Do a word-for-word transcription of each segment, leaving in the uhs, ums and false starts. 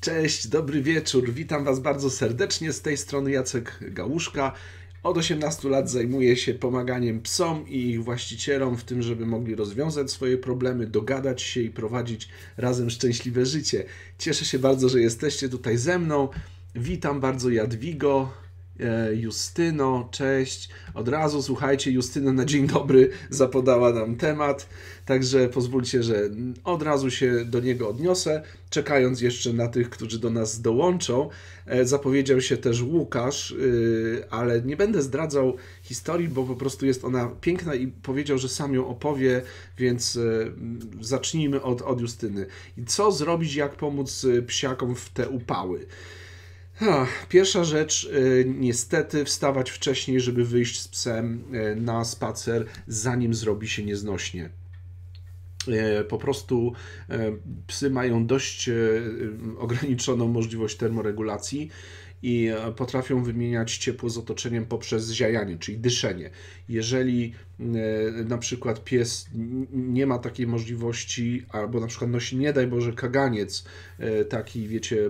Cześć, dobry wieczór. Witam Was bardzo serdecznie. Z tej strony Jacek Gałuszka. Od osiemnastu lat zajmuję się pomaganiem psom i ich właścicielom w tym, żeby mogli rozwiązać swoje problemy, dogadać się i prowadzić razem szczęśliwe życie. Cieszę się bardzo, że jesteście tutaj ze mną. Witam bardzo Jadwigo, Justyno, cześć. Od razu, słuchajcie, Justyna na dzień dobry zapodała nam temat, także pozwólcie, że od razu się do niego odniosę, czekając jeszcze na tych, którzy do nas dołączą. Zapowiedział się też Łukasz, ale nie będę zdradzał historii, bo po prostu jest ona piękna i powiedział, że sam ją opowie, więc zacznijmy od, od Justyny. I co zrobić, jak pomóc psiakom w te upały? Pierwsza rzecz, niestety wstawać wcześniej, żeby wyjść z psem na spacer, zanim zrobi się nieznośnie. Po prostu psy mają dość ograniczoną możliwość termoregulacji i potrafią wymieniać ciepło z otoczeniem poprzez ziajanie, czyli dyszenie. Jeżeli na przykład pies nie ma takiej możliwości, albo na przykład nosi, nie daj Boże, kaganiec taki, wiecie,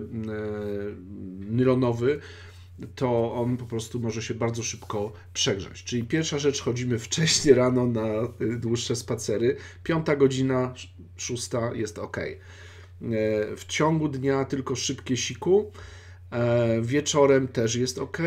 nylonowy, to on po prostu może się bardzo szybko przegrzać. Czyli pierwsza rzecz, chodzimy wcześnie rano na dłuższe spacery. Piąta godzina, szósta jest ok. W ciągu dnia tylko szybkie siku. Wieczorem też jest ok.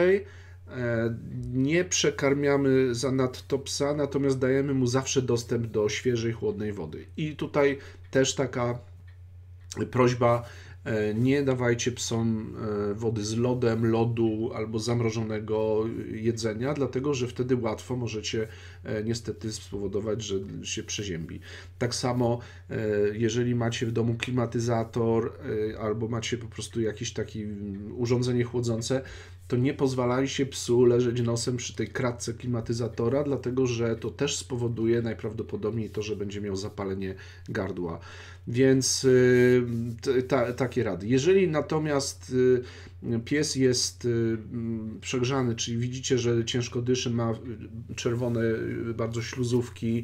Nie przekarmiamy zanadto psa, natomiast dajemy mu zawsze dostęp do świeżej, chłodnej wody. I tutaj też taka prośba, nie dawajcie psom wody z lodem, lodu albo zamrożonego jedzenia, dlatego że wtedy łatwo możecie niestety spowodować, że się przeziębi. Tak samo jeżeli macie w domu klimatyzator albo macie po prostu jakieś takie urządzenie chłodzące, to nie pozwalajcie psu leżeć nosem przy tej kratce klimatyzatora, dlatego że to też spowoduje najprawdopodobniej to, że będzie miał zapalenie gardła. Więc ta, takie rady. Jeżeli natomiast pies jest przegrzany, czyli widzicie, że ciężko dyszy, ma czerwone bardzo śluzówki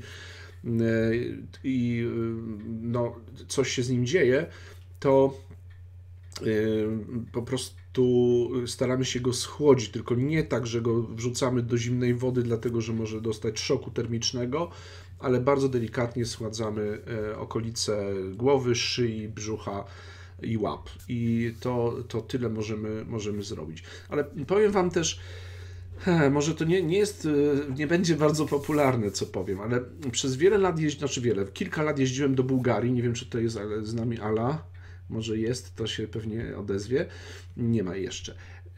i no, coś się z nim dzieje, to po prostu staramy się go schłodzić, tylko nie tak, że go wrzucamy do zimnej wody, dlatego że może dostać szoku termicznego, ale bardzo delikatnie schładzamy okolice głowy, szyi, brzucha i łap. I to, to tyle możemy, możemy zrobić. Ale powiem Wam też, he, może to nie, nie jest, nie będzie bardzo popularne, co powiem, ale przez wiele lat, jeździ, znaczy wiele, kilka lat jeździłem do Bułgarii, nie wiem, czy to jest z nami Ala, może jest, to się pewnie odezwie, nie ma jeszcze.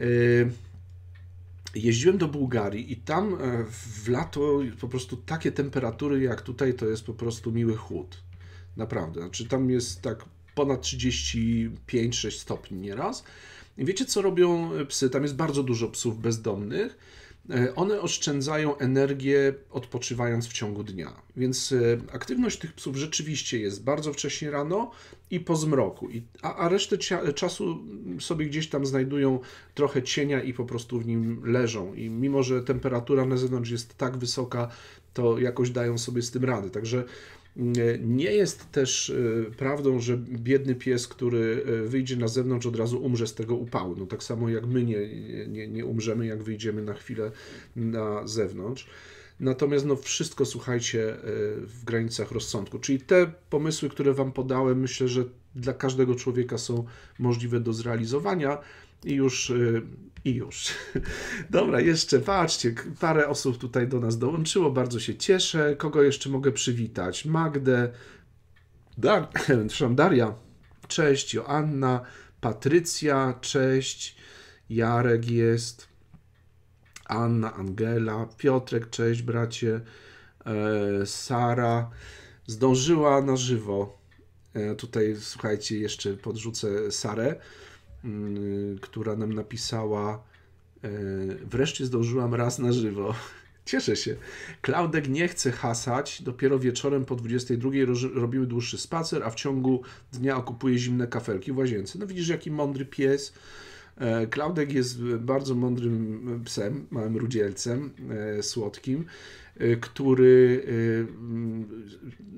Jeździłem do Bułgarii i tam w lato po prostu takie temperatury jak tutaj, to jest po prostu miły chłód. Naprawdę. Znaczy tam jest tak ponad trzydzieści pięć sześć stopni nieraz. I wiecie, co robią psy? Tam jest bardzo dużo psów bezdomnych. One oszczędzają energię odpoczywając w ciągu dnia. Więc aktywność tych psów rzeczywiście jest bardzo wcześnie rano i po zmroku. I, a, a resztę czasu sobie gdzieś tam znajdują trochę cienia i po prostu w nim leżą. I mimo, że temperatura na zewnątrz jest tak wysoka, to jakoś dają sobie z tym radę. Także nie jest też prawdą, że biedny pies, który wyjdzie na zewnątrz, od razu umrze z tego upału. No tak samo jak my nie, nie, nie umrzemy, jak wyjdziemy na chwilę na zewnątrz. Natomiast no wszystko, słuchajcie, w granicach rozsądku. Czyli te pomysły, które Wam podałem, myślę, że dla każdego człowieka są możliwe do zrealizowania. I już, i już. Dobra, jeszcze patrzcie, parę osób tutaj do nas dołączyło, bardzo się cieszę. Kogo jeszcze mogę przywitać? Magdę, Dar Daria, cześć, Joanna, Patrycja, cześć, Jarek jest, Anna, Angela, Piotrek, cześć bracie, Sara, zdążyła na żywo. Tutaj, słuchajcie, jeszcze podrzucę Sarę, która nam napisała: wreszcie zdążyłam raz na żywo. Cieszę się. Klaudek nie chce hasać, dopiero wieczorem po dwudziestej drugiej robimy dłuższy spacer, a w ciągu dnia okupuje zimne kafelki w łazience. No widzisz, jaki mądry pies. Klaudek jest bardzo mądrym psem, małym rudzielcem, słodkim, który no,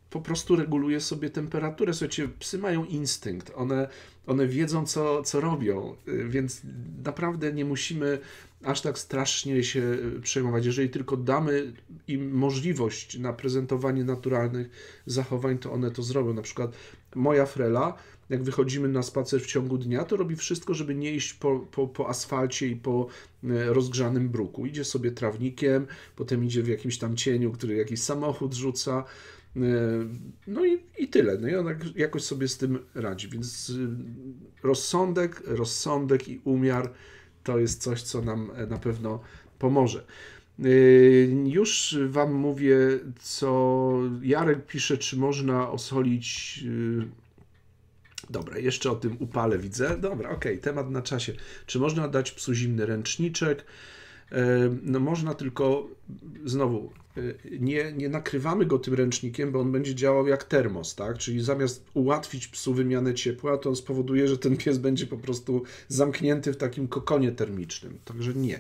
po prostu reguluje sobie temperaturę. Słuchajcie, psy mają instynkt, one, one wiedzą, co, co robią, więc naprawdę nie musimy aż tak strasznie się przejmować. Jeżeli tylko damy im możliwość na prezentowanie naturalnych zachowań, to one to zrobią. Na przykład moja Frela, jak wychodzimy na spacer w ciągu dnia, to robi wszystko, żeby nie iść po, po, po asfalcie i po rozgrzanym bruku. Idzie sobie trawnikiem, potem idzie w jakimś tam cieniu, który jakiś samochód rzuca. No i, i tyle. No i ona jakoś sobie z tym radzi. Więc rozsądek, rozsądek i umiar to jest coś, co nam na pewno pomoże. Już Wam mówię, co Jarek pisze, czy można osolić. Dobra, jeszcze o tym upale widzę. Dobra, okej, okay, temat na czasie. Czy można dać psu zimny ręczniczek? No można, tylko znowu nie, nie nakrywamy go tym ręcznikiem, bo on będzie działał jak termos, tak? Czyli zamiast ułatwić psu wymianę ciepła, to on spowoduje, że ten pies będzie po prostu zamknięty w takim kokonie termicznym. Także nie.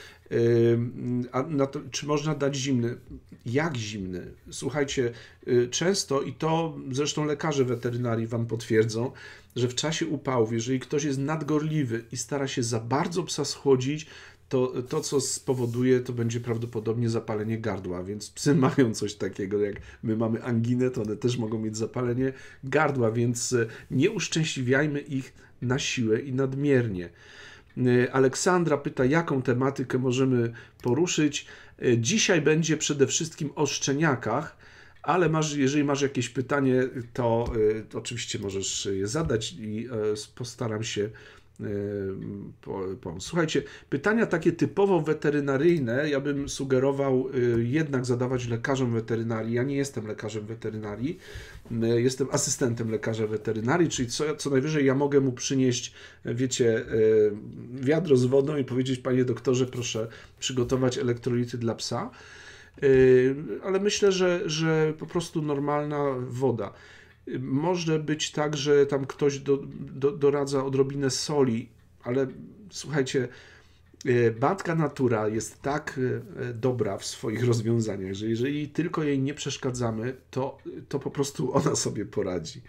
A na to, czy można dać zimny? Jak zimny? Słuchajcie, często, i to zresztą lekarze weterynarii Wam potwierdzą, że w czasie upałów, jeżeli ktoś jest nadgorliwy i stara się za bardzo psa schłodzić, to to, co spowoduje, to będzie prawdopodobnie zapalenie gardła, więc psy mają coś takiego, jak my mamy anginę, to one też mogą mieć zapalenie gardła, więc nie uszczęśliwiajmy ich na siłę i nadmiernie. Aleksandra pyta, jaką tematykę możemy poruszyć. Dzisiaj będzie przede wszystkim o szczeniakach, ale masz, jeżeli masz jakieś pytanie, to, to oczywiście możesz je zadać i postaram się pomóc. Słuchajcie, pytania takie typowo weterynaryjne ja bym sugerował jednak zadawać lekarzom weterynarii. Ja nie jestem lekarzem weterynarii, jestem asystentem lekarza weterynarii, czyli co, co najwyżej ja mogę mu przynieść, wiecie, wiadro z wodą i powiedzieć, panie doktorze, proszę przygotować elektrolity dla psa, ale myślę, że, że po prostu normalna woda. Może być tak, że tam ktoś do, do, doradza odrobinę soli, ale słuchajcie, matka natura jest tak dobra w swoich rozwiązaniach, że jeżeli tylko jej nie przeszkadzamy, to, to po prostu ona sobie poradzi.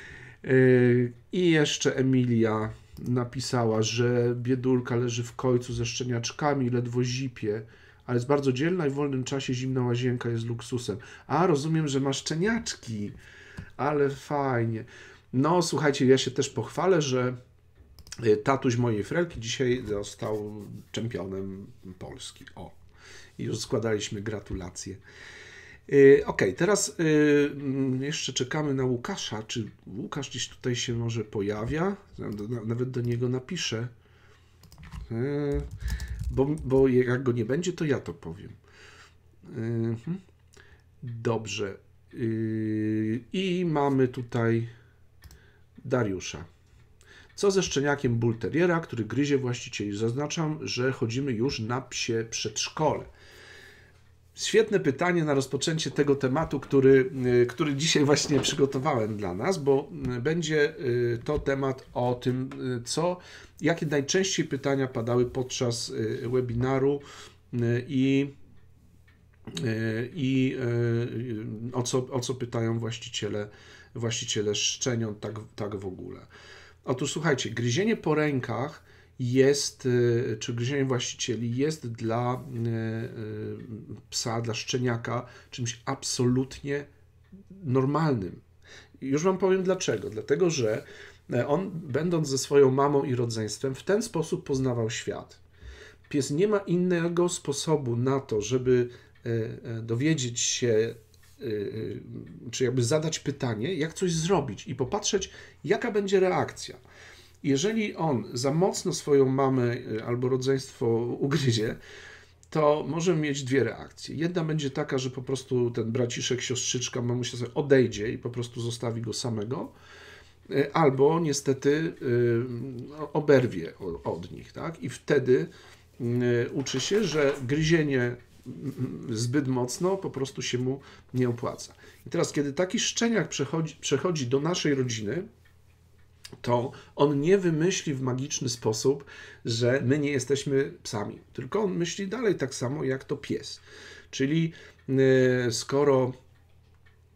I jeszcze Emilia napisała, że biedulka leży w końcu ze szczeniaczkami, ledwo zipie, ale jest bardzo dzielna i w wolnym czasie zimna łazienka jest luksusem. A, rozumiem, że ma szczeniaczki. Ale fajnie. No, słuchajcie, ja się też pochwalę, że tatuś mojej Frelki dzisiaj został czempionem Polski. O, i już składaliśmy gratulacje. Ok, teraz jeszcze czekamy na Łukasza. Czy Łukasz gdzieś tutaj się może pojawia? Nawet do niego napiszę. Bo, bo jak go nie będzie, to ja to powiem. Dobrze. I mamy tutaj Dariusza. Co ze szczeniakiem bull terriera, który gryzie właścicieli? Zaznaczam, że chodzimy już na psie przedszkole. Świetne pytanie na rozpoczęcie tego tematu, który, który dzisiaj właśnie przygotowałem dla nas, bo będzie to temat o tym, co, jakie najczęściej pytania padały podczas webinaru i i o co, o co pytają właściciele, właściciele szczeniąt, tak, tak w ogóle. Otóż słuchajcie, gryzienie po rękach jest, czy gryzienie właścicieli jest dla psa, dla szczeniaka czymś absolutnie normalnym. I już Wam powiem dlaczego. Dlatego, że on, będąc ze swoją mamą i rodzeństwem, w ten sposób poznawał świat. Pies nie ma innego sposobu na to, żeby dowiedzieć się, czy jakby zadać pytanie, jak coś zrobić i popatrzeć, jaka będzie reakcja. Jeżeli on za mocno swoją mamę albo rodzeństwo ugryzie, to może mieć dwie reakcje. Jedna będzie taka, że po prostu ten braciszek, siostrzyczka, mamusia sobie odejdzie i po prostu zostawi go samego, albo niestety oberwie od nich, tak? I wtedy uczy się, że gryzienie zbyt mocno po prostu się mu nie opłaca. I teraz, kiedy taki szczeniak przechodzi, przechodzi do naszej rodziny, to on nie wymyśli w magiczny sposób, że my nie jesteśmy psami, tylko on myśli dalej tak samo jak to pies. Czyli skoro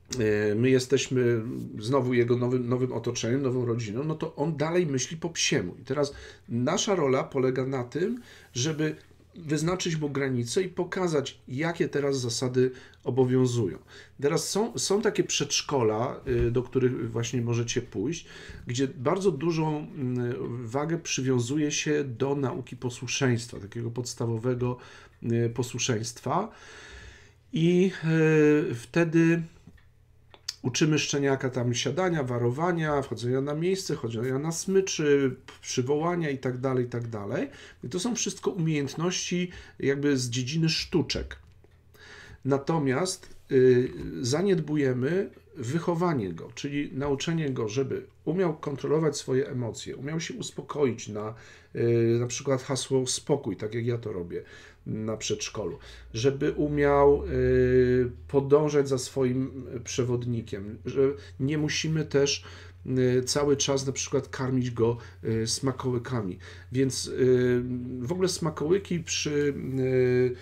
my jesteśmy znowu jego nowym, nowym otoczeniem, nową rodziną, no to on dalej myśli po psiemu. I teraz nasza rola polega na tym, żeby wyznaczyć mu granice i pokazać, jakie teraz zasady obowiązują. Teraz są, są takie przedszkola, do których właśnie możecie pójść, gdzie bardzo dużą wagę przywiązuje się do nauki posłuszeństwa, takiego podstawowego posłuszeństwa. I wtedy uczymy szczeniaka tam siadania, warowania, wchodzenia na miejsce, chodzenia na smyczy, przywołania i tak dalej, i tak dalej. I to są wszystko umiejętności jakby z dziedziny sztuczek. Natomiast y, zaniedbujemy wychowanie go, czyli nauczenie go, żeby umiał kontrolować swoje emocje, umiał się uspokoić na y, na przykład hasło spokój, tak jak ja to robię na przedszkolu, żeby umiał y, podążać za swoim przewodnikiem, że nie musimy też y, cały czas na przykład karmić go y, smakołykami. Więc y, w ogóle smakołyki przy y,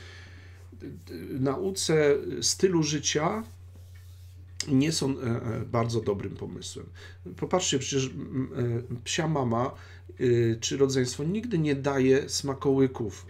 nauce stylu życia nie są bardzo dobrym pomysłem. Popatrzcie, przecież psia mama czy rodzeństwo nigdy nie daje smakołyków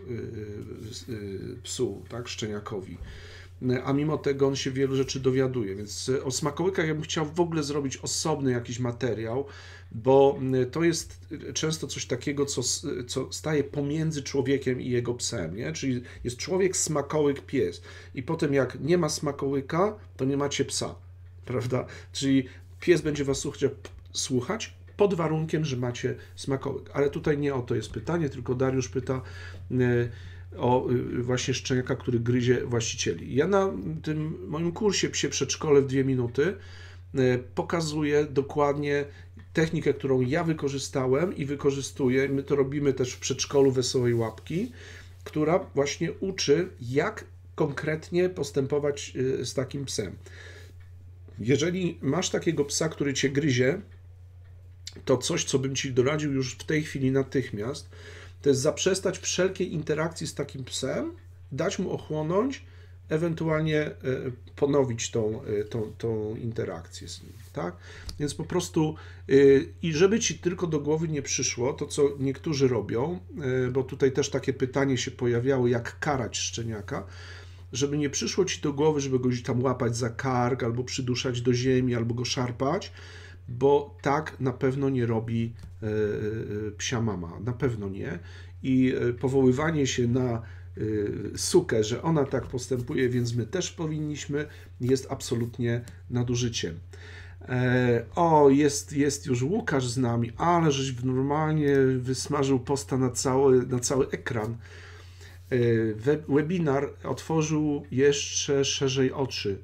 psu, tak, szczeniakowi. A mimo tego on się wielu rzeczy dowiaduje. Więc o smakołykach ja bym chciał w ogóle zrobić osobny jakiś materiał, bo to jest często coś takiego, co, co staje pomiędzy człowiekiem i jego psem, nie? Czyli jest człowiek, smakołyk, pies. I potem jak nie ma smakołyka, to nie macie psa, prawda? Czyli pies będzie was słuchać pod warunkiem, że macie smakołyk. Ale tutaj nie o to jest pytanie, tylko Dariusz pyta o właśnie szczeniaka, który gryzie właścicieli. Ja na tym moim kursie Psie Przedszkole w dwie minuty pokazuję dokładnie technikę, którą ja wykorzystałem i wykorzystuję. My to robimy też w przedszkolu Wesołej Łapki, która właśnie uczy, jak konkretnie postępować z takim psem. Jeżeli masz takiego psa, który cię gryzie, to coś, co bym ci doradził już w tej chwili natychmiast, to jest zaprzestać wszelkiej interakcji z takim psem, dać mu ochłonąć, ewentualnie ponowić tą, tą, tą interakcję z nim, tak? Więc po prostu i żeby ci tylko do głowy nie przyszło, to co niektórzy robią, bo tutaj też takie pytanie się pojawiało, jak karać szczeniaka, żeby nie przyszło ci do głowy, żeby go gdzieś tam łapać za kark, albo przyduszać do ziemi, albo go szarpać, bo tak na pewno nie robi psia mama, na pewno nie. I powoływanie się na sukę, że ona tak postępuje, więc my też powinniśmy, jest absolutnie nadużyciem. O, jest, jest już Łukasz z nami, ale żeś normalnie wysmażył posta na cały, na cały ekran. Webinar otworzył jeszcze szerzej oczy.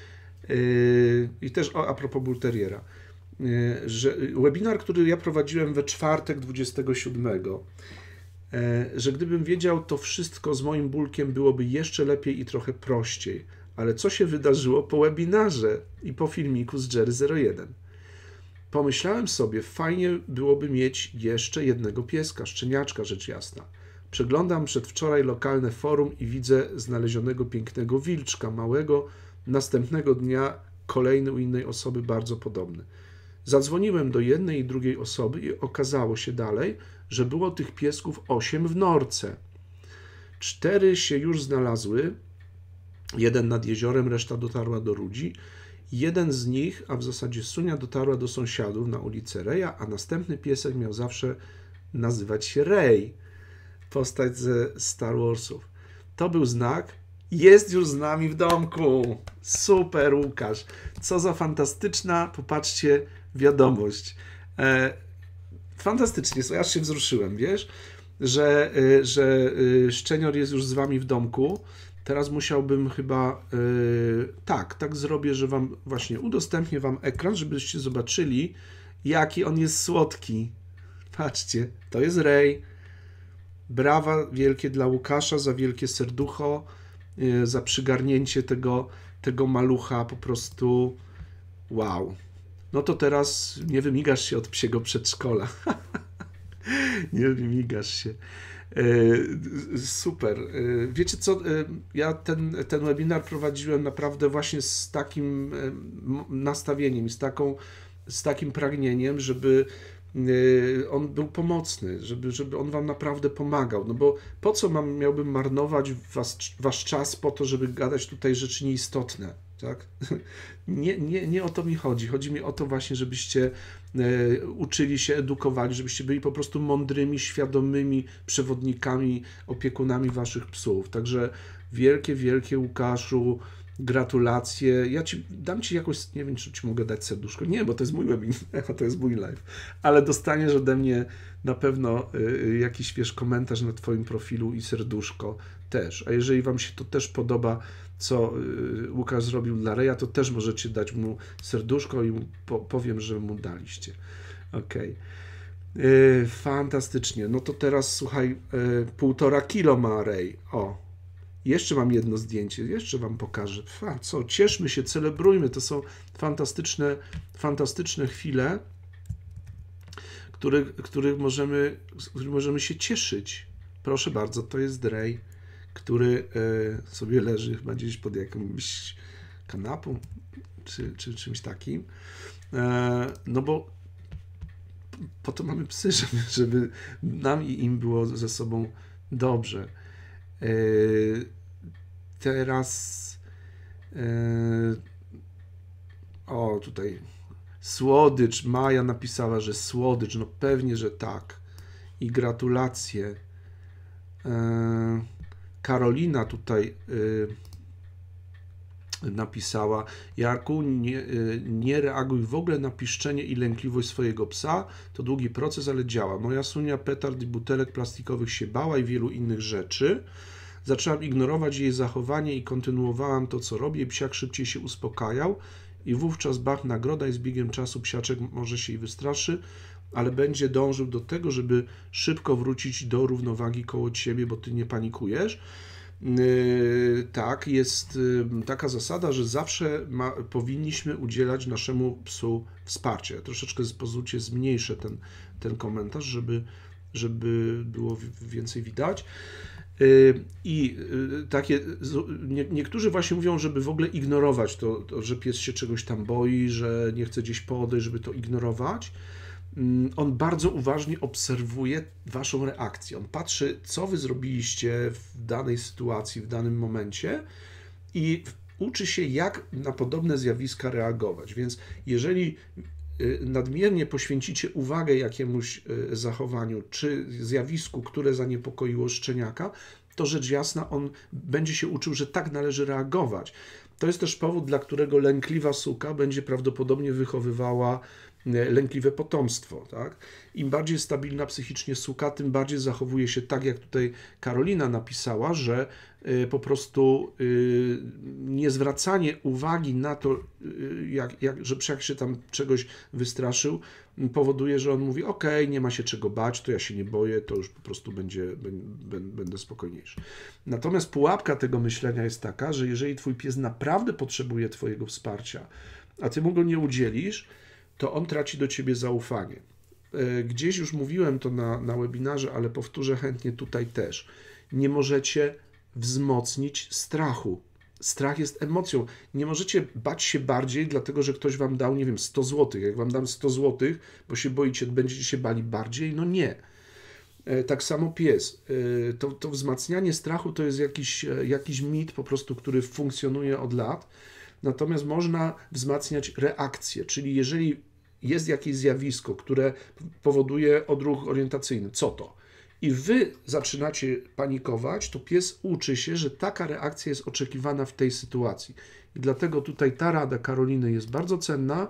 I też a propos bulteriera. Że webinar, który ja prowadziłem we czwartek dwudziestego siódmego, że gdybym wiedział to wszystko z moim bólkiem, byłoby jeszcze lepiej i trochę prościej. Ale co się wydarzyło po webinarze i po filmiku z Jerry zero jeden? Pomyślałem sobie, fajnie byłoby mieć jeszcze jednego pieska, szczeniaczka rzecz jasna. Przeglądam przedwczoraj lokalne forum i widzę znalezionego pięknego wilczka, małego. Następnego dnia kolejny u innej osoby bardzo podobny. Zadzwoniłem do jednej i drugiej osoby i okazało się dalej, że było tych piesków osiem w norce. Cztery się już znalazły, jeden nad jeziorem, reszta dotarła do ludzi. Jeden z nich, a w zasadzie Sunia, dotarła do sąsiadów na ulicę Reja, a następny piesek miał zawsze nazywać się Rej, postać ze Star Warsów. To był znak. Jest już z nami w domku. Super, Łukasz. Co za fantastyczna, popatrzcie, wiadomość. E, fantastycznie, ja aż się wzruszyłem, wiesz, że, y, że y, Szczenior jest już z wami w domku. Teraz musiałbym chyba, y, tak, tak zrobię, że wam właśnie udostępnię wam ekran, żebyście zobaczyli, jaki on jest słodki. Patrzcie, to jest Rej. Brawa wielkie dla Łukasza za wielkie serducho, y, za przygarnięcie tego, tego malucha, po prostu wow. No to teraz nie wymigasz się od psiego przedszkola. Nie wymigasz się. Super. Wiecie co, ja ten, ten webinar prowadziłem naprawdę właśnie z takim nastawieniem, z, taką, z takim pragnieniem, żeby on był pomocny, żeby, żeby on wam naprawdę pomagał. No bo po co mam, miałbym marnować was, wasz czas po to, żeby gadać tutaj rzeczy nieistotne, tak? Nie, nie, nie o to mi chodzi. Chodzi mi o to właśnie, żebyście e, uczyli się, edukowali, żebyście byli po prostu mądrymi, świadomymi przewodnikami, opiekunami waszych psów. Także wielkie, wielkie Łukaszu, gratulacje. Ja ci dam ci jakoś, nie wiem, czy ci mogę dać serduszko. Nie, bo to jest mój webinar, to jest mój live. Ale dostaniesz ode mnie na pewno y, jakiś, wiesz, komentarz na twoim profilu i serduszko też. A jeżeli wam się to też podoba, co y, Łukasz zrobił dla Reja, to też możecie dać mu serduszko i mu po, powiem, że mu daliście. Okej. Okay. Fantastycznie. No to teraz, słuchaj, y, półtora kilo ma Rej. O. Jeszcze mam jedno zdjęcie, jeszcze wam pokażę. A co, cieszmy się, celebrujmy, to są fantastyczne, fantastyczne chwile, których, których, możemy, których możemy się cieszyć. Proszę bardzo, to jest Rej, który e, sobie leży chyba gdzieś pod jakąś kanapą, czy, czy czymś takim. E, no bo po to mamy psy, żeby, żeby nam i im było ze sobą dobrze. Teraz o, tutaj słodycz, Maja napisała, że słodycz, no pewnie, że tak. I gratulacje. Karolina tutaj napisała: Jarku, nie, nie reaguj w ogóle na piszczenie i lękliwość swojego psa, to długi proces, ale działa. Moja Sunia petard i butelek plastikowych się bała i wielu innych rzeczy. Zaczęłam ignorować jej zachowanie i kontynuowałam to, co robię. Psiak szybciej się uspokajał i wówczas bach, nagroda i z biegiem czasu psiaczek może się jej wystraszy, ale będzie dążył do tego, żeby szybko wrócić do równowagi koło ciebie, bo ty nie panikujesz. Yy, tak, jest yy, taka zasada, że zawsze ma, powinniśmy udzielać naszemu psu wsparcia. Ja troszeczkę pozwólcie zmniejszę ten, ten komentarz, żeby, żeby było więcej widać. Yy, I yy, takie, nie, niektórzy właśnie mówią, żeby w ogóle ignorować to, to, że pies się czegoś tam boi, że nie chce gdzieś podejść, żeby to ignorować. On bardzo uważnie obserwuje waszą reakcję. On patrzy, co wy zrobiliście w danej sytuacji, w danym momencie i uczy się, jak na podobne zjawiska reagować. Więc jeżeli nadmiernie poświęcicie uwagę jakiemuś zachowaniu czy zjawisku, które zaniepokoiło szczeniaka, to rzecz jasna, on będzie się uczył, że tak należy reagować. To jest też powód, dla którego lękliwa suka będzie prawdopodobnie wychowywała lękliwe potomstwo. Tak? Im bardziej stabilna psychicznie suka, tym bardziej zachowuje się tak, jak tutaj Karolina napisała, że po prostu niezwracanie uwagi na to, jak, jak, że psiak się tam czegoś wystraszył, powoduje, że on mówi: ok, nie ma się czego bać, to ja się nie boję, to już po prostu będzie, będę spokojniejszy. Natomiast pułapka tego myślenia jest taka, że jeżeli twój pies naprawdę potrzebuje twojego wsparcia, a ty mu go nie udzielisz, to on traci do ciebie zaufanie. Gdzieś już mówiłem to na, na webinarze, ale powtórzę chętnie tutaj też. Nie możecie wzmocnić strachu. Strach jest emocją. Nie możecie bać się bardziej, dlatego że ktoś wam dał, nie wiem, sto złotych. Jak wam dam sto złotych, bo się boicie, będziecie się bali bardziej? No nie. Tak samo pies. To, to wzmacnianie strachu to jest jakiś, jakiś mit po prostu, który funkcjonuje od lat. Natomiast można wzmacniać reakcję, czyli jeżeli jest jakieś zjawisko, które powoduje odruch orientacyjny, co to? I wy zaczynacie panikować, to pies uczy się, że taka reakcja jest oczekiwana w tej sytuacji. I dlatego tutaj ta rada Karoliny jest bardzo cenna,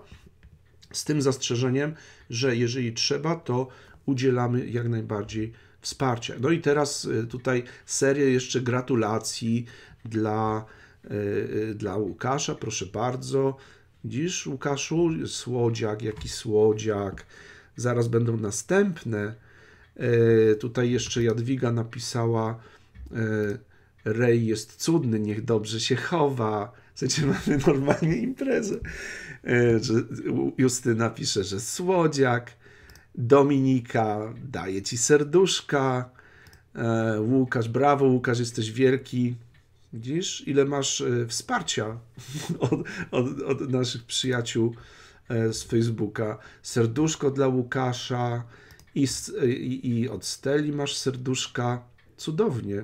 z tym zastrzeżeniem, że jeżeli trzeba, to udzielamy jak najbardziej wsparcia. No i teraz tutaj serię jeszcze gratulacji dla, yy, dla Łukasza, proszę bardzo. Widzisz, Łukaszu, słodziak, jaki słodziak. Zaraz będą następne. E, tutaj jeszcze Jadwiga napisała: e, Rej jest cudny, niech dobrze się chowa. Słuchajcie, mamy normalnie imprezę. E, że Justyna pisze, że słodziak. Dominika daje ci serduszka. E, Łukasz, brawo Łukasz, jesteś wielki. Widzisz, ile masz e, wsparcia od, od, od naszych przyjaciół e, z Facebooka. Serduszko dla Łukasza i, i, i od Steli masz serduszka. Cudownie.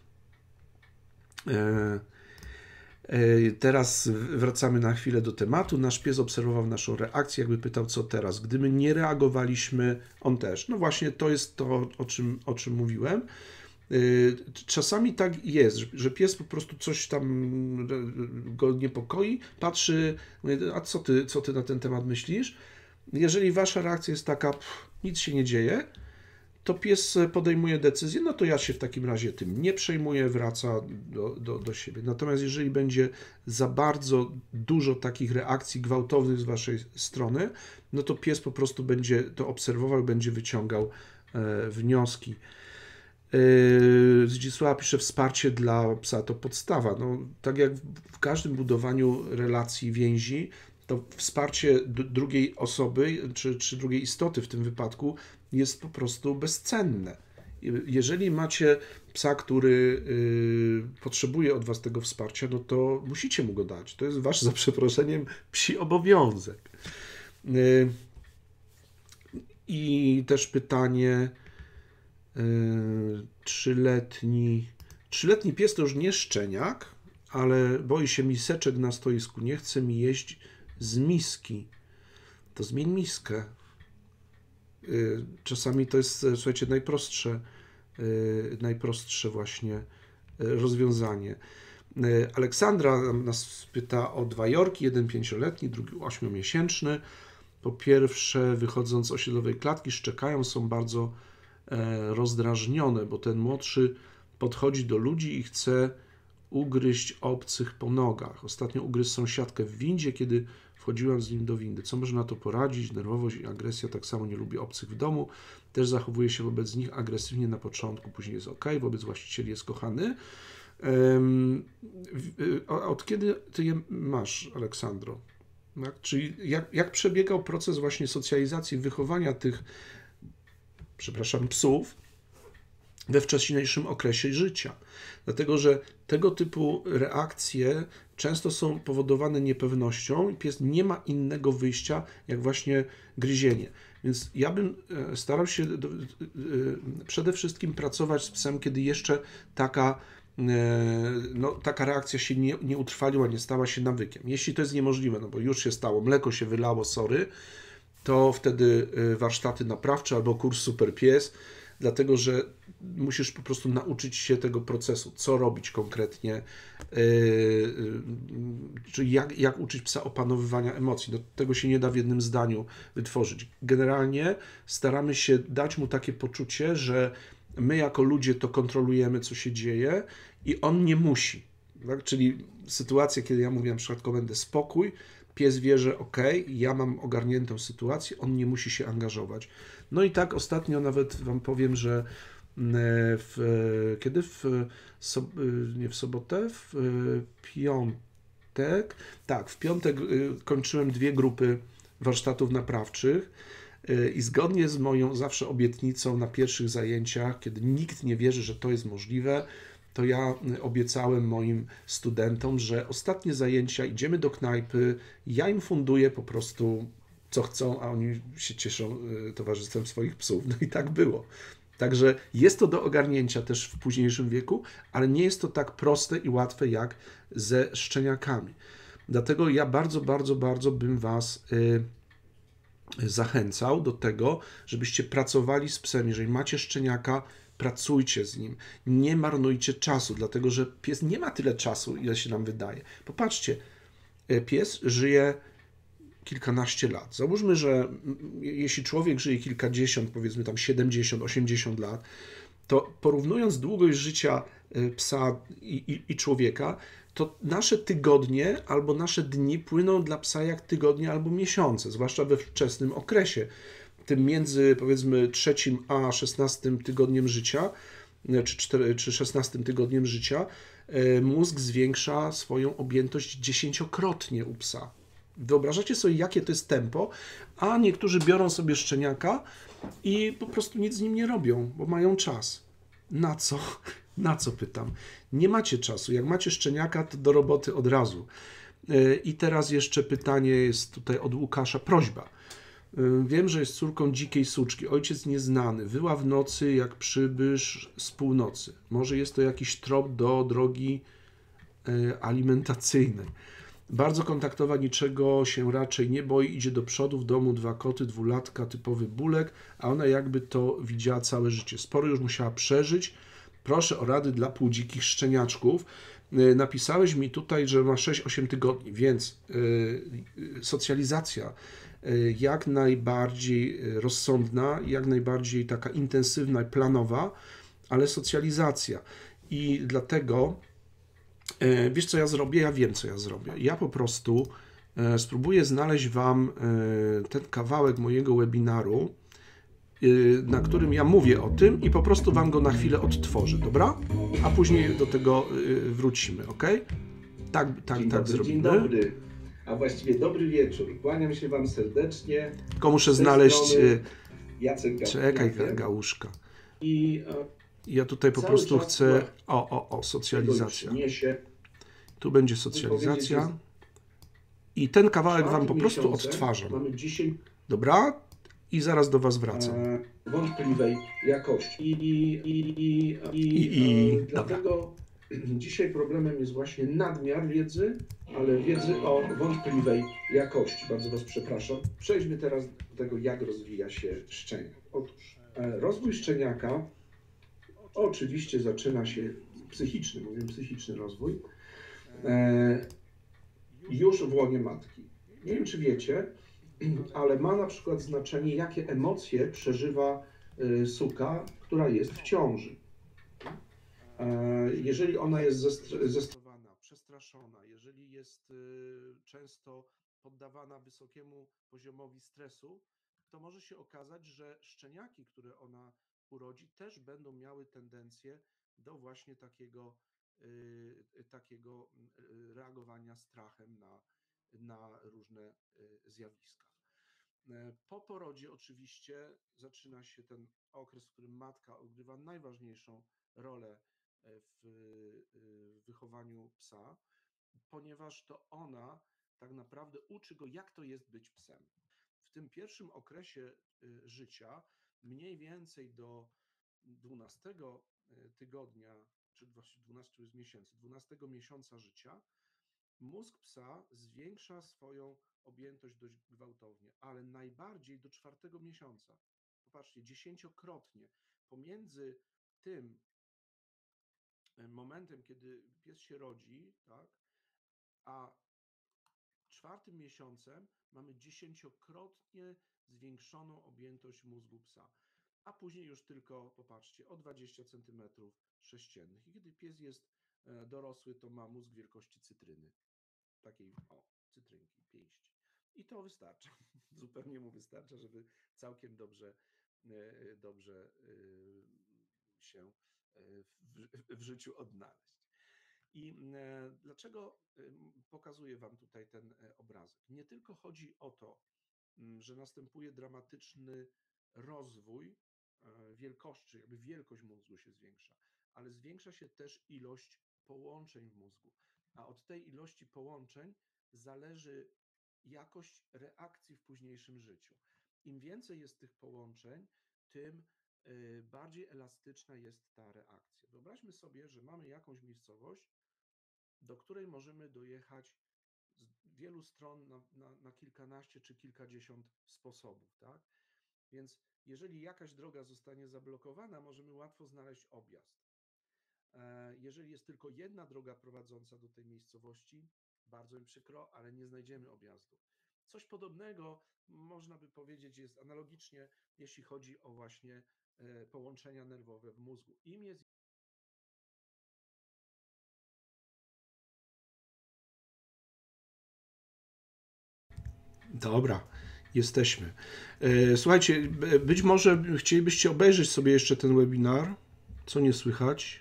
E, Teraz wracamy na chwilę do tematu. Nasz pies obserwował naszą reakcję, jakby pytał, co teraz. Gdy my nie reagowaliśmy, on też. No właśnie, to jest to, o czym, o czym mówiłem. Czasami tak jest, że pies po prostu coś tam go niepokoi, patrzy, mówi, a co ty, co ty na ten temat myślisz? Jeżeli wasza reakcja jest taka, pff, nic się nie dzieje, to pies podejmuje decyzję, no to ja się w takim razie tym nie przejmuję, wraca do, do, do siebie. Natomiast jeżeli będzie za bardzo dużo takich reakcji gwałtownych z waszej strony, no to pies po prostu będzie to obserwował, będzie wyciągał e, wnioski. E, Zdzisława pisze, wsparcie dla psa to podstawa. No, tak jak w każdym budowaniu relacji, więzi, to wsparcie drugiej osoby, czy, czy drugiej istoty w tym wypadku, jest po prostu bezcenne. Jeżeli macie psa, który y, potrzebuje od was tego wsparcia, no to musicie mu go dać. To jest wasz, za przeproszeniem, psi obowiązek. Y, I też pytanie, y, trzyletni, trzyletni pies to już nie szczeniak, ale boi się miseczek na stoisku, nie chce mi jeść z miski. To zmień miskę. Czasami to jest, słuchajcie, najprostsze, najprostsze właśnie rozwiązanie. Aleksandra nas pyta o dwa jorki, jeden pięcioletni, drugi ośmiomiesięczny. Po pierwsze, wychodząc z osiedlowej klatki, szczekają, są bardzo rozdrażnione, bo ten młodszy podchodzi do ludzi i chce ugryźć obcych po nogach. Ostatnio ugryzł sąsiadkę w windzie, kiedy wchodziłem z nim do windy. Co można na to poradzić? Nerwowość i agresja, tak samo nie lubi obcych w domu. Też zachowuje się wobec nich agresywnie na początku, później jest ok, wobec właścicieli jest kochany. Um, od kiedy ty je masz, Aleksandro? Tak? Czyli jak, jak przebiegał proces właśnie socjalizacji, wychowania tych, przepraszam, psów we wcześniejszym okresie życia. Dlatego, że tego typu reakcje często są powodowane niepewnością i pies nie ma innego wyjścia, jak właśnie gryzienie. Więc ja bym starał się przede wszystkim pracować z psem, kiedy jeszcze taka, no, taka reakcja się nie, nie utrwaliła, nie stała się nawykiem. Jeśli to jest niemożliwe, no bo już się stało, mleko się wylało, sorry, to wtedy warsztaty naprawcze albo kurs Super Pies, dlatego że musisz po prostu nauczyć się tego procesu, co robić konkretnie, yy, yy, czyli jak, jak uczyć psa opanowywania emocji. No, tego się nie da w jednym zdaniu wytworzyć. Generalnie staramy się dać mu takie poczucie, że my jako ludzie to kontrolujemy, co się dzieje i on nie musi. Tak? Czyli sytuacja, kiedy ja mówię na przykład komendę spokój, pies wie, że ok, ja mam ogarniętą sytuację, on nie musi się angażować. No i tak ostatnio nawet wam powiem, że w, kiedy w, nie w sobotę, w piątek, tak, w piątek kończyłem dwie grupy warsztatów naprawczych i zgodnie z moją zawsze obietnicą na pierwszych zajęciach, kiedy nikt nie wierzy, że to jest możliwe, to ja obiecałem moim studentom, że ostatnie zajęcia idziemy do knajpy, ja im funduję po prostu co chcą, a oni się cieszą towarzystwem swoich psów. No i tak było. Także jest to do ogarnięcia też w późniejszym wieku, ale nie jest to tak proste i łatwe jak ze szczeniakami. Dlatego ja bardzo, bardzo, bardzo bym was y, zachęcał do tego, żebyście pracowali z psem. Jeżeli macie szczeniaka, pracujcie z nim. Nie marnujcie czasu, dlatego że pies nie ma tyle czasu, ile się nam wydaje. Popatrzcie, pies żyje kilkanaście lat. Załóżmy, że jeśli człowiek żyje kilkadziesiąt, powiedzmy tam siedemdziesiąt, osiemdziesiąt lat, to porównując długość życia psa i, i, i człowieka, to nasze tygodnie albo nasze dni płyną dla psa jak tygodnie albo miesiące, zwłaszcza we wczesnym okresie. Tym między, powiedzmy, trzecim a szesnastym tygodniem życia, czy, cztery, czy szesnastym tygodniem życia, mózg zwiększa swoją objętość dziesięciokrotnie u psa. Wyobrażacie sobie, jakie to jest tempo, a niektórzy biorą sobie szczeniaka i po prostu nic z nim nie robią, bo mają czas. Na co? Na co pytam? Nie macie czasu. Jak macie szczeniaka, to do roboty od razu. I teraz jeszcze pytanie jest tutaj od Łukasza. Prośba. Wiem, że jest córką dzikiej suczki. Ojciec nieznany. Wyła w nocy jak przybysz z północy. Może jest to jakiś trop do drogi alimentacyjnej. Bardzo kontaktowa, niczego się raczej nie boi. Idzie do przodu, w domu dwa koty, dwulatka, typowy bulek, a ona jakby to widziała całe życie. Sporo już musiała przeżyć. Proszę o rady dla półdzikich szczeniaczków. Napisałeś mi tutaj, że ma sześć osiem tygodni, więc yy, socjalizacja yy, jak najbardziej rozsądna, jak najbardziej taka intensywna i planowa, ale socjalizacja. I dlatego, yy, wiesz co ja zrobię? Ja wiem, co ja zrobię. Ja po prostu yy, spróbuję znaleźć Wam yy, ten kawałek mojego webinaru, na którym ja mówię o tym i po prostu Wam go na chwilę odtworzę, dobra? A później do tego wrócimy, ok? Tak, tak, dzień tak dobry, zrobimy. Dzień dobry, a właściwie dobry wieczór. Kłaniam się Wam serdecznie. Tylko muszę znaleźć... Jacek Ga Czekaj, Ga Gałuszka. I ja tutaj po prostu chcę... O, o, o, socjalizacja. Tu będzie socjalizacja. I ten kawałek Wam po prostu odtwarzam. Mamy dzisiaj... Dobra? I zaraz do Was wracam. E, wątpliwej jakości. I, i, i, i, I, i e, dlatego dzisiaj problemem jest właśnie nadmiar wiedzy, ale wiedzy o wątpliwej jakości. Bardzo Was przepraszam. Przejdźmy teraz do tego, jak rozwija się szczeniak. Otóż e, rozwój szczeniaka oczywiście zaczyna się psychiczny, mówię psychiczny rozwój, e, już w łonie matki. Nie wiem, czy wiecie, ale ma na przykład znaczenie, jakie emocje przeżywa suka, która jest w ciąży. Jeżeli ona jest zestresowana, przestraszona, jeżeli jest często poddawana wysokiemu poziomowi stresu, to może się okazać, że szczeniaki, które ona urodzi, też będą miały tendencję do właśnie takiego, takiego reagowania strachem na, na różne zjawiska. Po porodzie oczywiście zaczyna się ten okres, w którym matka odgrywa najważniejszą rolę w wychowaniu psa, ponieważ to ona tak naprawdę uczy go, jak to jest być psem. W tym pierwszym okresie życia, mniej więcej do dwunastego tygodnia, czy dwunastu miesięcy, dwunastego miesiąca życia, mózg psa zwiększa swoją objętość dość gwałtownie, ale najbardziej do czwartego miesiąca. Popatrzcie, dziesięciokrotnie. Pomiędzy tym momentem, kiedy pies się rodzi, tak, a czwartym miesiącem mamy dziesięciokrotnie zwiększoną objętość mózgu psa. A później już tylko, popatrzcie, o dwadzieścia centymetrów sześciennych. I kiedy pies jest dorosły, to ma mózg wielkości cytryny. Takiej, o, cytrynki, pięści. I to wystarcza. Zupełnie mu wystarcza, żeby całkiem dobrze, dobrze się w, w życiu odnaleźć. I dlaczego pokazuję Wam tutaj ten obrazek? Nie tylko chodzi o to, że następuje dramatyczny rozwój wielkości, jakby wielkość mózgu się zwiększa, ale zwiększa się też ilość połączeń w mózgu. A od tej ilości połączeń zależy jakość reakcji w późniejszym życiu. Im więcej jest tych połączeń, tym bardziej elastyczna jest ta reakcja. Wyobraźmy sobie, że mamy jakąś miejscowość, do której możemy dojechać z wielu stron na, na, na kilkanaście czy kilkadziesiąt sposobów, tak? Więc jeżeli jakaś droga zostanie zablokowana, możemy łatwo znaleźć objazd. Jeżeli jest tylko jedna droga prowadząca do tej miejscowości, bardzo mi przykro, ale nie znajdziemy objazdu. Coś podobnego można by powiedzieć jest analogicznie, jeśli chodzi o właśnie połączenia nerwowe w mózgu. Im jest Dobra, jesteśmy. Słuchajcie, być może chcielibyście obejrzeć sobie jeszcze ten webinar. Co nie słychać?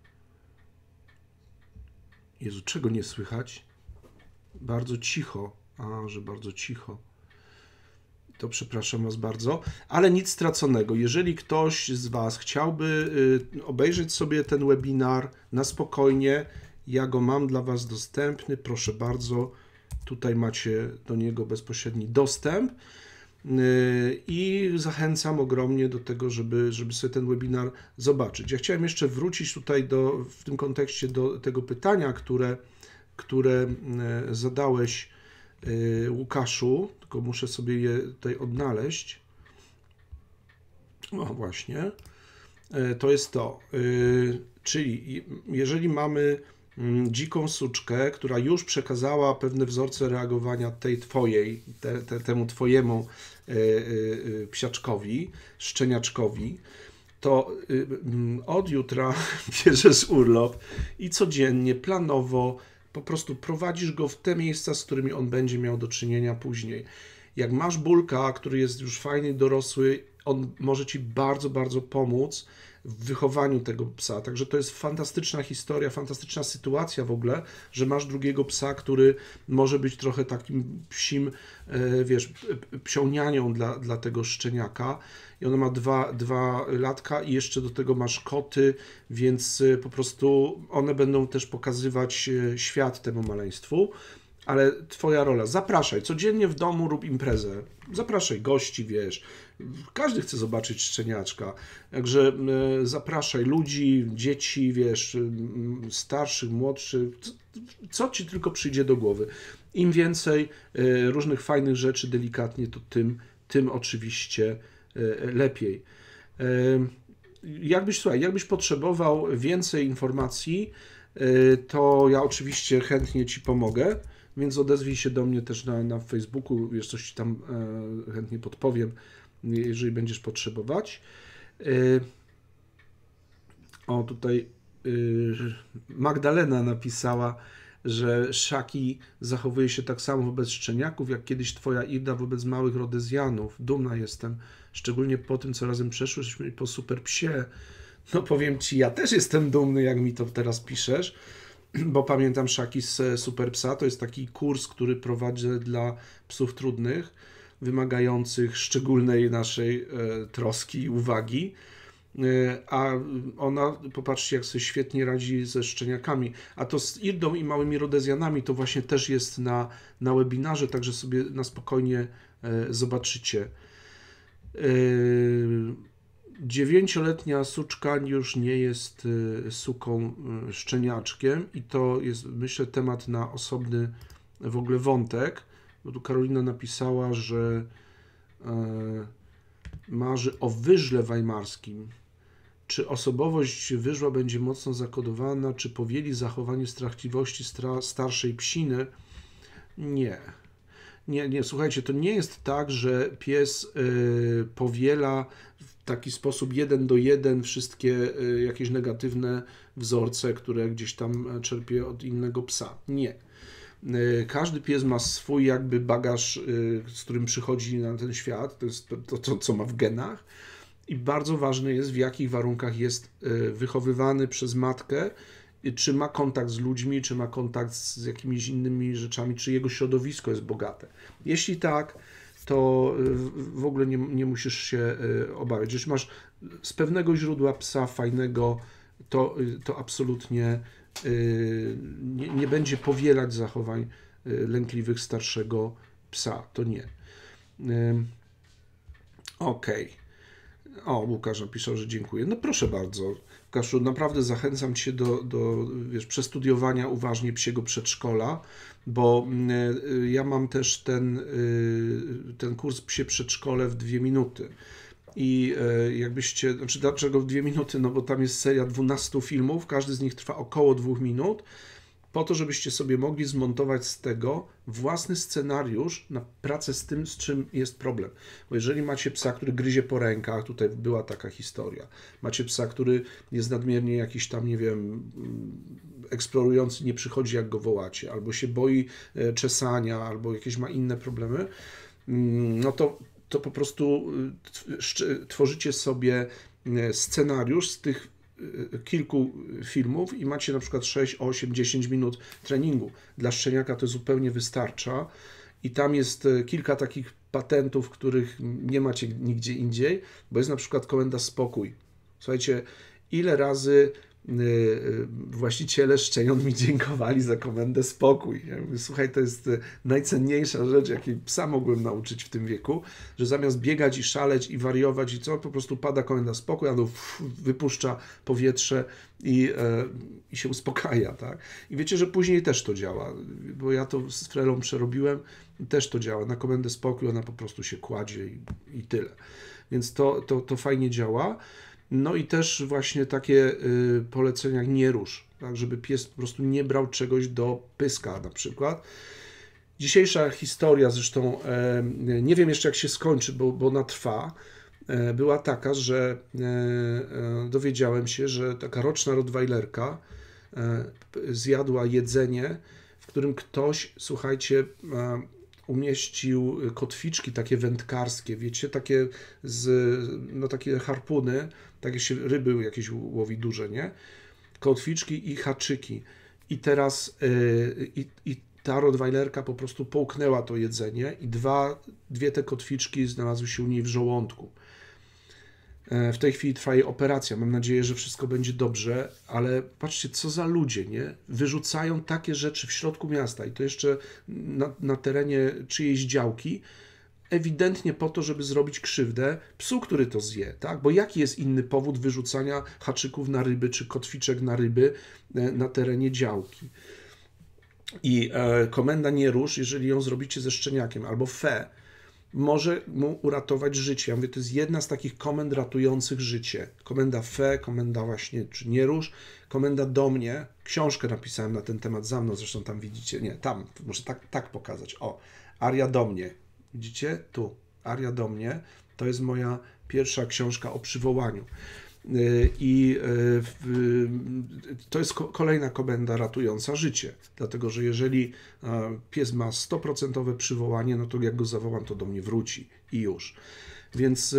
Jezu, czego nie słychać? Bardzo cicho. A, że bardzo cicho. to przepraszam Was bardzo, ale nic straconego. Jeżeli ktoś z Was chciałby obejrzeć sobie ten webinar na spokojnie, ja go mam dla Was dostępny, proszę bardzo, tutaj macie do niego bezpośredni dostęp i zachęcam ogromnie do tego, żeby, żeby sobie ten webinar zobaczyć. Ja chciałem jeszcze wrócić tutaj do, w tym kontekście do tego pytania, które, które zadałeś, Łukaszu, tylko muszę sobie je tutaj odnaleźć. O, właśnie. To jest to. Czyli jeżeli mamy dziką suczkę, która już przekazała pewne wzorce reagowania tej twojej, te, te, temu twojemu psiaczkowi, szczeniaczkowi, to od jutra bierzesz urlop i codziennie, planowo po prostu prowadzisz go w te miejsca, z którymi on będzie miał do czynienia później. Jak masz bulka, który jest już fajnie dorosły, on może Ci bardzo, bardzo pomóc w wychowaniu tego psa. Także to jest fantastyczna historia, fantastyczna sytuacja w ogóle, że masz drugiego psa, który może być trochę takim psim, wiesz, psią nianią dla, dla tego szczeniaka. I ona ma dwa, dwa latka i jeszcze do tego masz koty, więc po prostu one będą też pokazywać świat temu maleństwu. Ale Twoja rola, zapraszaj, codziennie w domu rób imprezę, zapraszaj gości, wiesz, każdy chce zobaczyć szczeniaczka, także zapraszaj ludzi, dzieci, wiesz, starszych, młodszych, co Ci tylko przyjdzie do głowy. Im więcej różnych fajnych rzeczy delikatnie, to tym, tym oczywiście lepiej. Jakbyś, słuchaj, jakbyś potrzebował więcej informacji, to ja oczywiście chętnie Ci pomogę. Więc odezwij się do mnie też na, na Facebooku, wiesz, coś Ci tam e, chętnie podpowiem, jeżeli będziesz potrzebować. E, o, tutaj e, Magdalena napisała, że Szaki zachowuje się tak samo wobec szczeniaków, jak kiedyś Twoja Ida wobec małych Rodezjanów. Dumna jestem, szczególnie po tym, co razem przeszłyśmy po super psie. No powiem Ci, ja też jestem dumny, jak mi to teraz piszesz, bo pamiętam Szaki z Super Psa, to jest taki kurs, który prowadzę dla psów trudnych, wymagających szczególnej naszej e, troski i uwagi, e, a ona, popatrzcie, jak sobie świetnie radzi ze szczeniakami, a to z Irdą i małymi Rodezjanami to właśnie też jest na, na webinarze, także sobie na spokojnie e, zobaczycie. E, Dziewięcioletnia suczka już nie jest suką szczeniaczkiem i to jest, myślę, temat na osobny w ogóle wątek, bo tu Karolina napisała, że marzy o wyżle weimarskim. Czy osobowość wyżła będzie mocno zakodowana, czy powieli zachowanie strachliwości starszej psiny? Nie. Nie, nie, słuchajcie, to nie jest tak, że pies y, powiela w taki sposób jeden do jeden wszystkie y, jakieś negatywne wzorce, które gdzieś tam czerpie od innego psa. Nie. Y, każdy pies ma swój jakby bagaż, y, z którym przychodzi na ten świat, to jest to, to, to, co ma w genach i bardzo ważne jest, w jakich warunkach jest y, wychowywany przez matkę, czy ma kontakt z ludźmi, czy ma kontakt z jakimiś innymi rzeczami, czy jego środowisko jest bogate. Jeśli tak, to w ogóle nie, nie musisz się obawiać. Jeśli masz z pewnego źródła psa fajnego, to, to absolutnie nie, nie będzie powielać zachowań lękliwych starszego psa. To nie. Okej. Okay. O, Łukasz napisał, że dziękuję. No proszę bardzo. Łukaszu, naprawdę zachęcam Cię do, do wiesz, przestudiowania uważnie psiego przedszkola, bo y, ja mam też ten, y, ten kurs Psie Przedszkole w dwie minuty. I y, jakbyście, znaczy dlaczego w dwie minuty? No bo tam jest seria dwunastu filmów, każdy z nich trwa około dwóch minut, po to, żebyście sobie mogli zmontować z tego własny scenariusz na pracę z tym, z czym jest problem. Bo jeżeli macie psa, który gryzie po rękach, tutaj była taka historia, macie psa, który jest nadmiernie jakiś tam, nie wiem, eksplorujący, nie przychodzi jak go wołacie, albo się boi czesania, albo jakieś ma inne problemy, no to, to po prostu tworzycie sobie scenariusz z tych kilku filmów i macie na przykład sześć, osiem, dziesięć minut treningu. Dla szczeniaka to zupełnie wystarcza i tam jest kilka takich patentów, których nie macie nigdzie indziej, bo jest na przykład komenda spokój. Słuchajcie, ile razy właściciele szczeniąt mi dziękowali za komendę spokój. Ja mówię, słuchaj, to jest najcenniejsza rzecz, jakiej psa mogłem nauczyć w tym wieku, że zamiast biegać i szaleć i wariować i co, po prostu pada komenda spokój, a no wypuszcza powietrze i, e, i się uspokaja, tak? I wiecie, że później też to działa, bo ja to z Frelą przerobiłem, też to działa. Na komendę spokój ona po prostu się kładzie i, i tyle. Więc to, to, to fajnie działa. No i też właśnie takie y, polecenia jak nie rusz, tak, żeby pies po prostu nie brał czegoś do pyska na przykład. Dzisiejsza historia zresztą, e, nie wiem jeszcze jak się skończy, bo, bo ona trwa, e, była taka, że e, e, dowiedziałem się, że taka roczna rottweilerka e, zjadła jedzenie, w którym ktoś, słuchajcie, e, umieścił kotwiczki takie wędkarskie, wiecie, takie z, no takie harpuny, takie się ryby jakieś łowi duże, nie? Kotwiczki i haczyki. I teraz yy, i, i ta rottweilerka po prostu połknęła to jedzenie i dwa, dwie te kotwiczki znalazły się u niej w żołądku. W tej chwili trwa jej operacja. Mam nadzieję, że wszystko będzie dobrze, ale patrzcie, co za ludzie, nie? Wyrzucają takie rzeczy w środku miasta i to jeszcze na, na terenie czyjejś działki, ewidentnie po to, żeby zrobić krzywdę psu, który to zje, tak? Bo jaki jest inny powód wyrzucania haczyków na ryby czy kotwiczek na ryby na terenie działki? I e, komenda nie rusz, jeżeli ją zrobicie ze szczeniakiem, albo fe, może mu uratować życie. Ja mówię, to jest jedna z takich komend ratujących życie. Komenda fe, komenda właśnie, czy nie rusz, komenda do mnie. Książkę napisałem na ten temat za mną, zresztą tam widzicie, nie, tam, muszę tak, tak pokazać. O, Aria do mnie. Widzicie? Tu. Aria do mnie. To jest moja pierwsza książka o przywołaniu. I to jest kolejna komenda ratująca życie, dlatego że jeżeli pies ma sto procent przywołanie, no to jak go zawołam, to do mnie wróci i już. Więc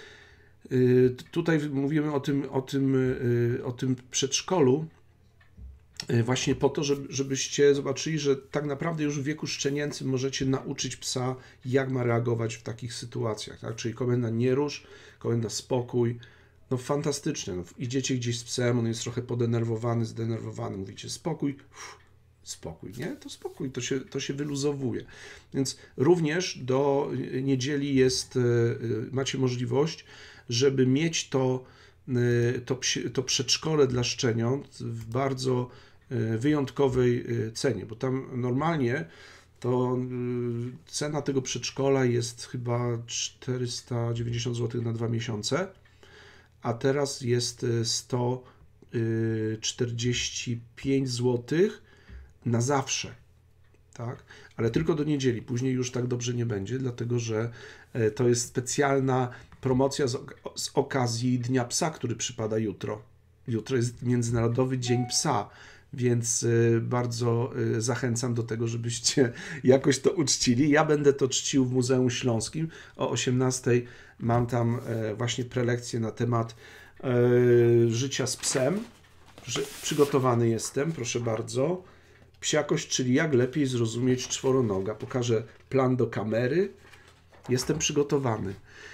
tutaj mówimy o tym, o tym, o tym przedszkolu właśnie po to, żeby, żebyście zobaczyli, że tak naprawdę już w wieku szczenięcym możecie nauczyć psa, jak ma reagować w takich sytuacjach, tak? Czyli komenda nie rusz, komenda spokój. No fantastyczne. No, idziecie gdzieś z psem, on jest trochę podenerwowany, zdenerwowany, mówicie spokój, uff, spokój, nie? To spokój, to się, to się wyluzowuje. Więc również do niedzieli jest, macie możliwość, żeby mieć to, to, to przedszkole dla szczeniąt w bardzo wyjątkowej cenie, bo tam normalnie to cena tego przedszkola jest chyba czterysta dziewięćdziesiąt złotych na dwa miesiące, a teraz jest sto czterdzieści pięć złotych na zawsze, tak? Ale tylko do niedzieli, później już tak dobrze nie będzie, dlatego że to jest specjalna promocja z, z okazji Dnia Psa, który przypada jutro. Jutro jest Międzynarodowy Dzień Psa, więc bardzo zachęcam do tego, żebyście jakoś to uczcili. Ja będę to czcił w Muzeum Śląskim. O osiemnastej mam tam właśnie prelekcję na temat życia z psem. Przygotowany jestem, proszę bardzo. Psiakość, czyli jak lepiej zrozumieć czworonoga. Pokażę plan do kamery. Jestem przygotowany.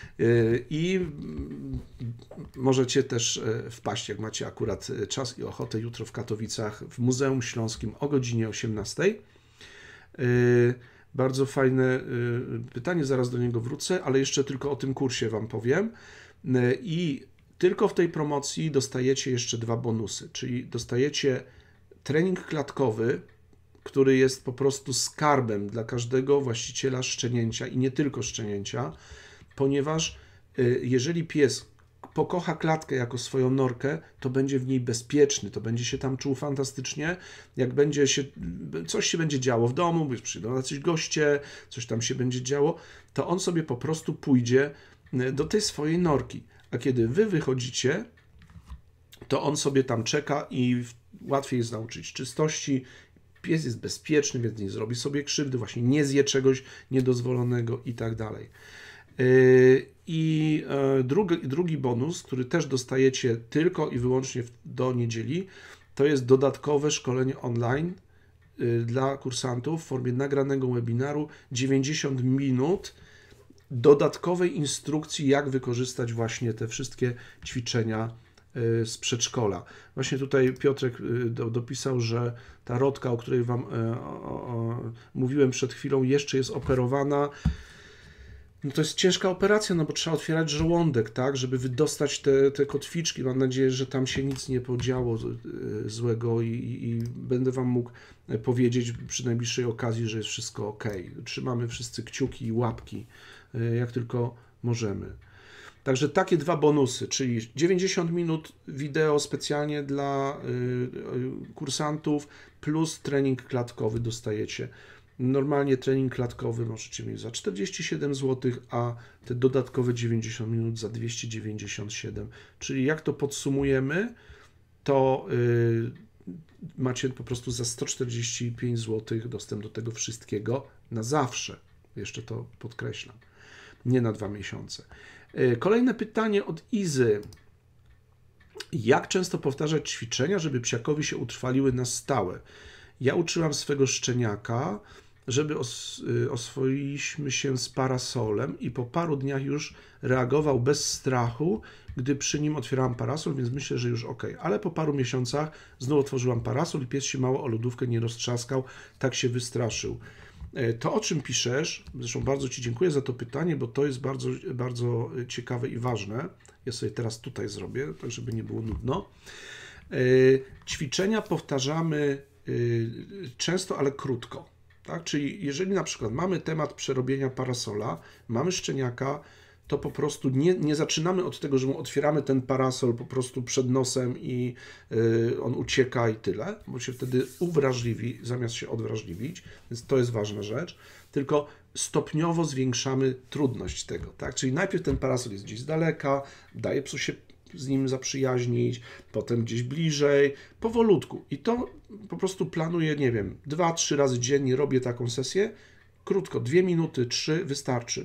I możecie też wpaść, jak macie akurat czas i ochotę, jutro w Katowicach w Muzeum Śląskim o godzinie osiemnastej. Bardzo fajne pytanie, zaraz do niego wrócę, ale jeszcze tylko o tym kursie Wam powiem. I tylko w tej promocji dostajecie jeszcze dwa bonusy, czyli dostajecie trening klatkowy, który jest po prostu skarbem dla każdego właściciela szczenięcia i nie tylko szczenięcia, ponieważ jeżeli pies pokocha klatkę jako swoją norkę, to będzie w niej bezpieczny, to będzie się tam czuł fantastycznie, jak będzie się, coś się będzie działo w domu, bo przyjdą jacyś goście, coś tam się będzie działo, to on sobie po prostu pójdzie do tej swojej norki, a kiedy wy wychodzicie, to on sobie tam czeka i łatwiej jest nauczyć czystości, pies jest bezpieczny, więc nie zrobi sobie krzywdy, właśnie nie zje czegoś niedozwolonego i tak dalej. I drugi, drugi bonus, który też dostajecie tylko i wyłącznie do niedzieli, to jest dodatkowe szkolenie online dla kursantów w formie nagranego webinaru dziewięćdziesiąt minut dodatkowej instrukcji, jak wykorzystać właśnie te wszystkie ćwiczenia z przedszkola. Właśnie tutaj Piotrek dopisał, że ta rodka, o której Wam o, o, mówiłem przed chwilą, jeszcze jest operowana. No to jest ciężka operacja, no bo trzeba otwierać żołądek, tak, żeby wydostać te, te kotwiczki. Mam nadzieję, że tam się nic nie podziało złego i, i będę Wam mógł powiedzieć przy najbliższej okazji, że jest wszystko ok. Trzymamy wszyscy kciuki i łapki, jak tylko możemy. Także takie dwa bonusy, czyli dziewięćdziesiąt minut wideo specjalnie dla kursantów plus trening klatkowy dostajecie. Normalnie trening klatkowy możecie mieć za czterdzieści siedem złotych, a te dodatkowe dziewięćdziesiąt minut za dwieście dziewięćdziesiąt siedem. Czyli jak to podsumujemy, to yy, macie po prostu za sto czterdzieści pięć złotych dostęp do tego wszystkiego na zawsze. Jeszcze to podkreślam. Nie na dwa miesiące. Yy, kolejne pytanie od Izy. Jak często powtarzać ćwiczenia, żeby psiakowi się utrwaliły na stałe? Ja uczyłam swego szczeniaka, żeby os oswoiliśmy się z parasolem i po paru dniach już reagował bez strachu, gdy przy nim otwierałam parasol, więc myślę, że już ok. Ale po paru miesiącach znowu otworzyłam parasol i pies się mało o lodówkę nie roztrzaskał, tak się wystraszył. To, o czym piszesz, zresztą bardzo Ci dziękuję za to pytanie, bo to jest bardzo, bardzo ciekawe i ważne. Ja sobie teraz tutaj zrobię, tak żeby nie było nudno. Ćwiczenia powtarzamy często, ale krótko. Tak? Czyli jeżeli na przykład mamy temat przerobienia parasola, mamy szczeniaka, to po prostu nie, nie zaczynamy od tego, że mu otwieramy ten parasol po prostu przed nosem i y, on ucieka i tyle, bo się wtedy uwrażliwi, zamiast się odwrażliwić, więc to jest ważna rzecz, tylko stopniowo zwiększamy trudność tego. Tak? Czyli najpierw ten parasol jest gdzieś z daleka, daje psu się z nim zaprzyjaźnić, potem gdzieś bliżej, powolutku. I to po prostu planuję, nie wiem, dwa, trzy razy dziennie robię taką sesję, krótko, dwie minuty, trzy, wystarczy.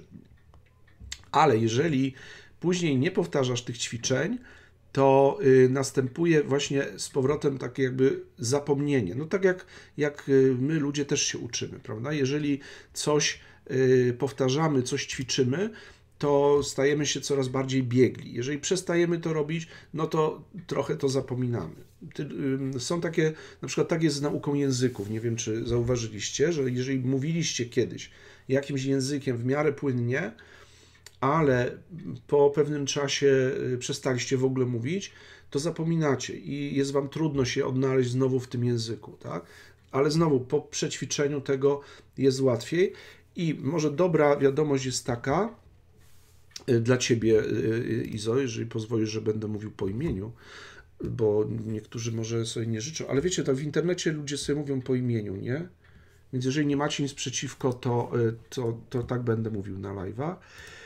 Ale jeżeli później nie powtarzasz tych ćwiczeń, to y, następuje właśnie z powrotem takie jakby zapomnienie. No tak jak, jak my ludzie też się uczymy, prawda? Jeżeli coś y, powtarzamy, coś ćwiczymy, to stajemy się coraz bardziej biegli. Jeżeli przestajemy to robić, no to trochę to zapominamy. Są takie, na przykład tak jest z nauką języków, nie wiem, czy zauważyliście, że jeżeli mówiliście kiedyś jakimś językiem w miarę płynnie, ale po pewnym czasie przestaliście w ogóle mówić, to zapominacie i jest Wam trudno się odnaleźć znowu w tym języku, tak? Ale znowu po przećwiczeniu tego jest łatwiej i może dobra wiadomość jest taka, dla Ciebie, Izo, jeżeli pozwolisz, że będę mówił po imieniu, bo niektórzy może sobie nie życzą, ale wiecie, tak w internecie ludzie sobie mówią po imieniu, nie? Więc jeżeli nie macie nic przeciwko, to, to, to tak będę mówił na live'a,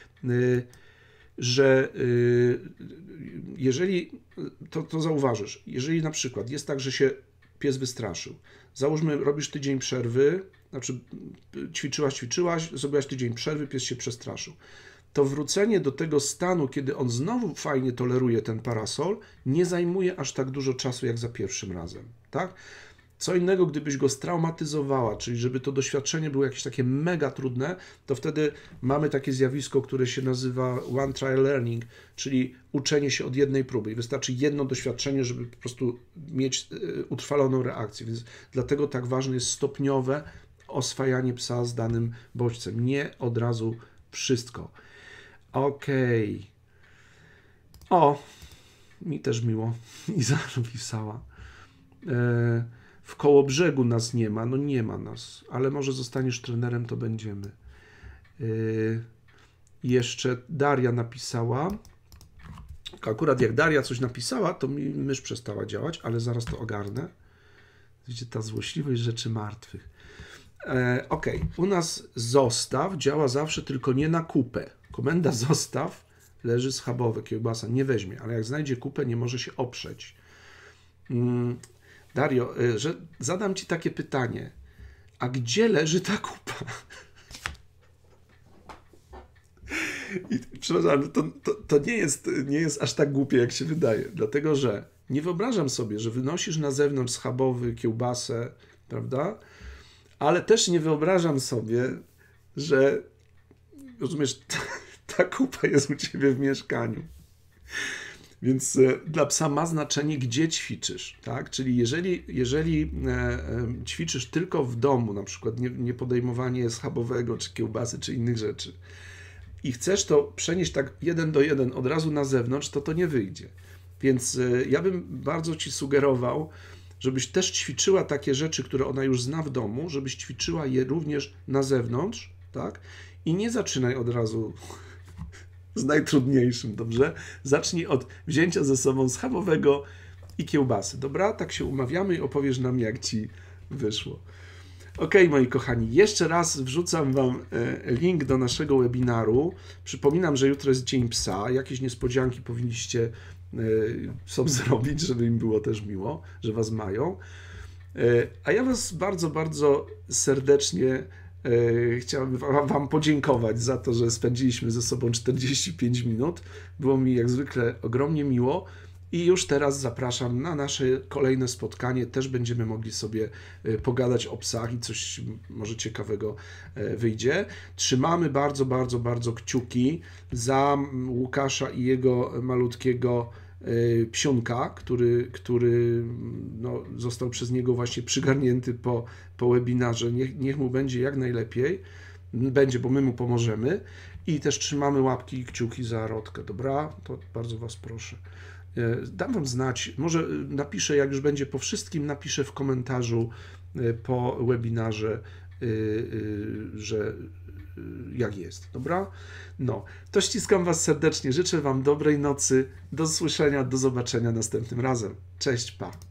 że jeżeli, to, to zauważysz, jeżeli na przykład jest tak, że się pies wystraszył, załóżmy, robisz tydzień przerwy, znaczy ćwiczyłaś, ćwiczyłaś, zrobiłaś tydzień przerwy, pies się przestraszył, to wrócenie do tego stanu, kiedy on znowu fajnie toleruje ten parasol, nie zajmuje aż tak dużo czasu jak za pierwszym razem, tak? Co innego, gdybyś go straumatyzowała, czyli żeby to doświadczenie było jakieś takie mega trudne, to wtedy mamy takie zjawisko, które się nazywa one trial learning, czyli uczenie się od jednej próby. I wystarczy jedno doświadczenie, żeby po prostu mieć utrwaloną reakcję. Więc dlatego tak ważne jest stopniowe oswajanie psa z danym bodźcem. Nie od razu wszystko. Okej. Okay. O, mi też miło. Iza napisała. E, w Kołobrzegu nas nie ma. No nie ma nas, ale może zostaniesz trenerem, to będziemy. E, jeszcze Daria napisała. Akurat jak Daria coś napisała, to mi mysz przestała działać, ale zaraz to ogarnę. Widzicie, ta złośliwość rzeczy martwych. E, ok, u nas zostaw działa zawsze, tylko nie na kupę. Komenda zostaw leży schabowe, kiełbasa nie weźmie, ale jak znajdzie kupę, nie może się oprzeć. Mm, Dario, że zadam Ci takie pytanie. A gdzie leży ta kupa? I, przepraszam, to, to, to nie jest, nie jest aż tak głupie, jak się wydaje, dlatego że nie wyobrażam sobie, że wynosisz na zewnątrz schabowy, kiełbasę, prawda? Ale też nie wyobrażam sobie, że, rozumiesz, ta, ta kupa jest u ciebie w mieszkaniu. Więc dla psa ma znaczenie, gdzie ćwiczysz, tak? Czyli jeżeli, jeżeli ćwiczysz tylko w domu, na przykład nie, nie podejmowanie schabowego, czy kiełbasy, czy innych rzeczy, i chcesz to przenieść tak jeden do jeden od razu na zewnątrz, to to nie wyjdzie. Więc ja bym bardzo ci sugerował, żebyś też ćwiczyła takie rzeczy, które ona już zna w domu, żebyś ćwiczyła je również na zewnątrz, tak? I nie zaczynaj od razu z najtrudniejszym, dobrze? Zacznij od wzięcia ze sobą schabowego i kiełbasy, dobra? Tak się umawiamy i opowiesz nam, jak ci wyszło. Ok, moi kochani, jeszcze raz wrzucam wam link do naszego webinaru. Przypominam, że jutro jest Dzień Psa. Jakieś niespodzianki powinniście sobie zrobić, żeby im było też miło, że was mają. A ja was bardzo, bardzo serdecznie chciałbym wam podziękować za to, że spędziliśmy ze sobą czterdzieści pięć minut. Było mi jak zwykle ogromnie miło. I już teraz zapraszam na nasze kolejne spotkanie. Też będziemy mogli sobie pogadać o psach i coś może ciekawego wyjdzie. Trzymamy bardzo, bardzo, bardzo kciuki za Łukasza i jego malutkiego psionka, który, który no, został przez niego właśnie przygarnięty po, po webinarze. Niech, niech mu będzie jak najlepiej. Będzie, bo my mu pomożemy. I też trzymamy łapki i kciuki za Rodkę, dobra? To bardzo was proszę. Dam wam znać, może napiszę, jak już będzie po wszystkim, napiszę w komentarzu po webinarze, że jak jest, dobra? No, to ściskam was serdecznie, życzę wam dobrej nocy, do usłyszenia, do zobaczenia następnym razem. Cześć, pa!